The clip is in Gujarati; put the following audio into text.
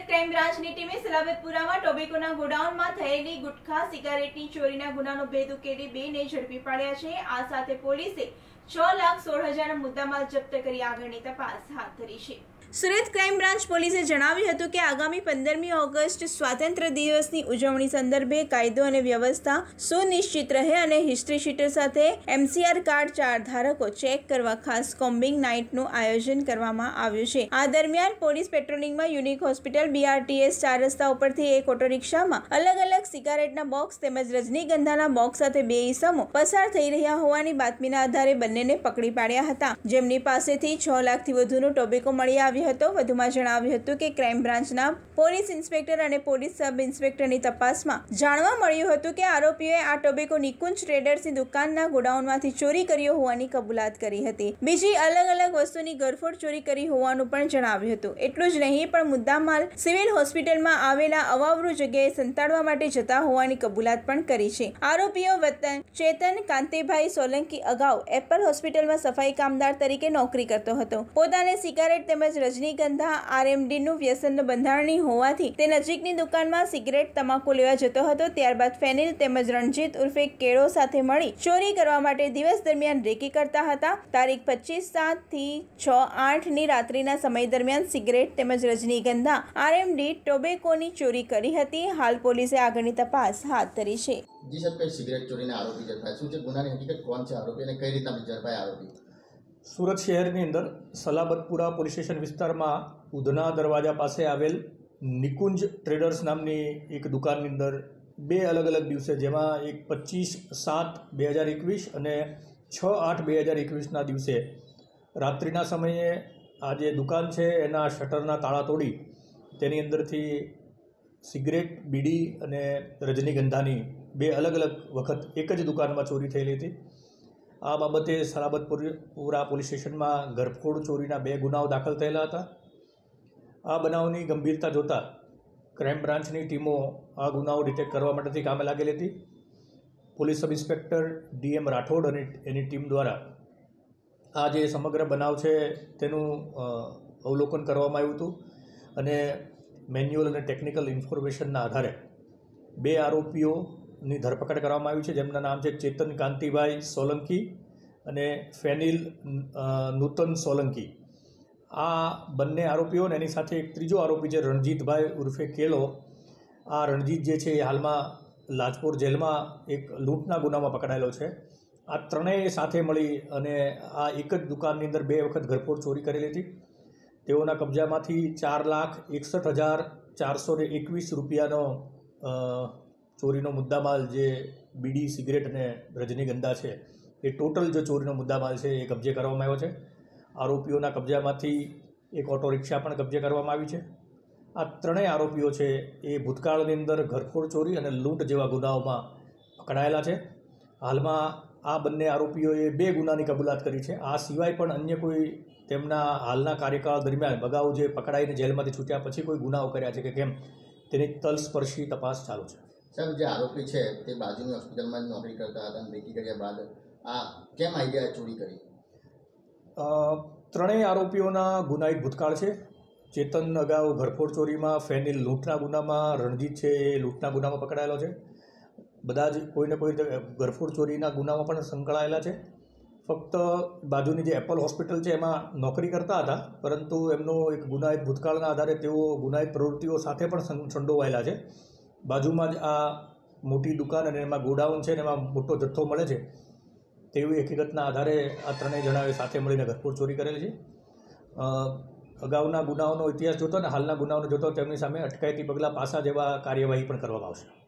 ક્રાઇમ બ્રાન્ચની ટીમે સલાબતપુરામાં ટોબેકોના ગોડાઉનમાં થયેલી ગુટખા સિગારેટની ચોરીના ગુનાનો ભેદ ઉકેલી બેને ઝડપી પાડ્યા છે। આ સાથે પોલીસે 6,16,000 મુદ્દામાલ જપ્ત કરી આગળની તપાસ હાથ ધરી છે। સુરત ક્રાઇમ બ્રાન્ચ પોલીસે જણાવ્યું હતું કે આગામી 15મી ઓગસ્ટ સ્વાતંત્ર્ય દિવસની ઉજવણી સંદર્ભે કાયદો અને વ્યવસ્થા સુનિશ્ચિત રહે અને હિસ્ટ્રી શીટર સાથે MCR કાર્ડ 4 ધારકો ચેક કરવા ખાસ કોમ્બિંગ નાઇટનું આયોજન કરવામાં આવ્યું છે। આ દરમિયાન પોલીસ પેટ્રોલિંગમાં યુનિક હોસ્પિટલ BRTS 4 રસ્તા ઉપરથી એક ઓટો રિક્ષામાં અલગ અલગ સિગારેટના બોક્સ તેમજ રજનીગંધાના બોક્સ સાથે 2 ઈસમો પસાર થઈ રહ્યા હોવાની બાતમીના આધારે બંનેને પકડી પાડ્યા હતા, જેમની પાસેથી 6 લાખથી વધુનો ટોબેકો મળી આવ્યો હતો। વધુમાં જણાવ્યું હતું કે ક્રાઇમ બ્રાન્ચના પોલીસ ઇન્સ્પેક્ટર અને પોલીસ સબ ઇન્સ્પેક્ટરની તપાસમાં જાણવા મળ્યું હતું કે આરોપીઓએ આ ટોબેકો નિકુંજ ટ્રેડર્સની દુકાનના ગોડાઉનમાંથી ચોરી કર્યો હોવાની કબૂલાત કરી હતી। બીજી અલગ અલગ વસ્તુની ગરફોડ ચોરી કરી હોવાનું પણ જણાવ્યું હતું। એટલું જ નહીં પણ મુદ્દામાલ સિવિલ હોસ્પિટલમાં આવેલા અવાવરૂ જગ્યાએ સંતાડવા માટે જતા હોવાની કબૂલાત પણ કરી છે। આરોપીઓ વતન ચેતન કાંતિભાઈ સોલંકી અગાઉ એપલ હોસ્પિટલમાં સફાઈ કામદાર તરીકે નોકરી કરતો હતો। પોતાને સિગારેટ તેમજ રજનીગંધા RMDનું વ્યસન બંધારણી હોવાથી તે નજીકની દુકાનમાં સિગરેટ તમાકુ લેવા જતો હતો। ત્યારબાદ ફેનિલ તેમજ રણજીત ઉર્ફે કેળો સાથે મળી ચોરી કરવા માટે દિવસ દરમિયાન રેકી કરતા હતા। તારીખ 25/7 થી 6/8ની રાત્રિના સમય દરમિયાન સિગરેટ તેમજ રજનીગંધા RMD ટોબેકોની ચોરી કરી હતી। હાલ પોલીસે આગળની તપાસ હાથ ધરી છે। જી સાહેબ, કઈ સિગરેટ ચોરીના આરોપી ઝડપાયા? શું છે ગુનાની હકીકત? કોણ છે આરોપી અને કઈ રીતના ઝડપાયા આરોપી? સુરત શહેરની અંદર સલાબતપુરા પોલીસ સ્ટેશન વિસ્તારમાં ઉધના દરવાજા પાસે આવેલ નિકુંજ ટ્રેડર્સ નામની એક દુકાનની અંદર 2 અલગ અલગ દિવસે, જેમાં એક 25/7/2021 અને 6/8/2021ના દિવસે રાત્રિના સમયે આ જે દુકાન છે એના શટરના તાળા તોડી તેની અંદરથી સિગરેટ, બીડી અને રજનીગંધાની 2 અલગ અલગ વખત એક જ દુકાનમાં ચોરી થયેલી હતી। આ બાબતે સલાબતપુરા પોલીસ સ્ટેશનમાં ઘરફોડ ચોરીના 2 ગુનાઓ દાખલ થયેલા હતા। આ બનાવની ગંભીરતા જોતા ક્રાઇમ બ્રાન્ચની ટીમો આ ગુનાઓ ડિટેક્ટ કરવા માટેથી કામે લાગેલી હતી। Police sub inspector DM Rathod અને એની ટીમ દ્વારા આ જે સમગ્ર બનાવ છે તેનું અવલોકન કરવામાં આવ્યું હતું અને મેન્યુઅલ અને ટેકનિકલ ઇન્ફોર્મેશનના આધારે 2 આરોપીઓની ધરપકડ કરવામાં આવી છે, જેમના નામ છે ચેતન કાંતિભાઈ સોલંકી અને ફેનિલ નૂતન સોલંકી। આ બંને આરોપીઓ અને એની સાથે એક ત્રીજો આરોપી છે રણજીતભાઈ ઉર્ફે કેલો। આ રણજીત જે છે એ હાલમાં લાજપોર જેલમાં એક લૂંટના ગુનામાં પકડાયેલો છે। આ ત્રણેય સાથે મળી અને આ એક જ દુકાનની અંદર 2 વખત ઘરફોડ ચોરી કરેલી હતી। તેઓના કબજામાંથી 4,61,421 રૂપિયાનો ચોરીનો મુદ્દામાલ, જે બીડી, સિગરેટ અને રજનીગંધા છે, એ ટોટલ જે ચોરીનો મુદ્દામાલ છે એ કબજે કરવામાં આવ્યો છે। આરોપીઓના કબજામાંથી એક ઓટો રિક્ષા પણ કબજે કરવામાં આવી છે। આ ત્રણેય આરોપીઓ છે એ ભૂતકાળની અંદર ઘરફોડ ચોરી અને લૂંટ જેવા ગુનાઓમાં પકડાયેલા છે। હાલમાં આ બંને આરોપીઓએ 2 ગુનાની કબૂલાત કરી છે। આ સિવાય પણ અન્ય કોઈ તેમના હાલના કાર્યકાળ દરમિયાન અગાઉ જે પકડાઈને જેલમાંથી છૂટ્યા પછી કોઈ ગુનાઓ કર્યા છે કે કેમ, તેની તલસ્પર્શી તપાસ ચાલુ છે। સાહેબ, જે આરોપી છે તે બાજુની હોસ્પિટલમાં જ નોકરી કરતા હતા અને રેકી કર્યા બાદ આ કેમ આઈડિયા ચોરી કરી? ત્રણેય આરોપીઓના ગુનાહિત ભૂતકાળ છે। ચેતન અગાઉ ઘરફોડ ચોરીમાં, ફેનિલ લૂંટના ગુનામાં, રણજીત છે એ લૂંટના ગુનામાં પકડાયેલો છે। બધા જ કોઈને કોઈ ઘરફોડ ચોરીના ગુનામાં પણ સંકળાયેલા છે। ફક્ત બાજુની જે એપલ હોસ્પિટલ છે એમાં નોકરી કરતા હતા, પરંતુ એમનો એક ગુનાહિત ભૂતકાળના આધારે તેઓ ગુનાહિત પ્રવૃત્તિઓ સાથે પણ સંડોવાયેલા છે। બાજુમાં જ આ મોટી દુકાન અને એમાં ગોડાઉન છે અને એમાં મોટો જથ્થો મળે છે તેવી હકીકતના આધારે આ ત્રણેય જણાએ સાથે મળીને ઘરફોડ ચોરી કરેલી છે। અગાઉના ગુનાઓનો ઇતિહાસ જોતો અને હાલના ગુનાઓનો જોતો તેમની સામે અટકાયતી પગલાં, પાસા જેવા કાર્યવાહી પણ કરવામાં આવશે।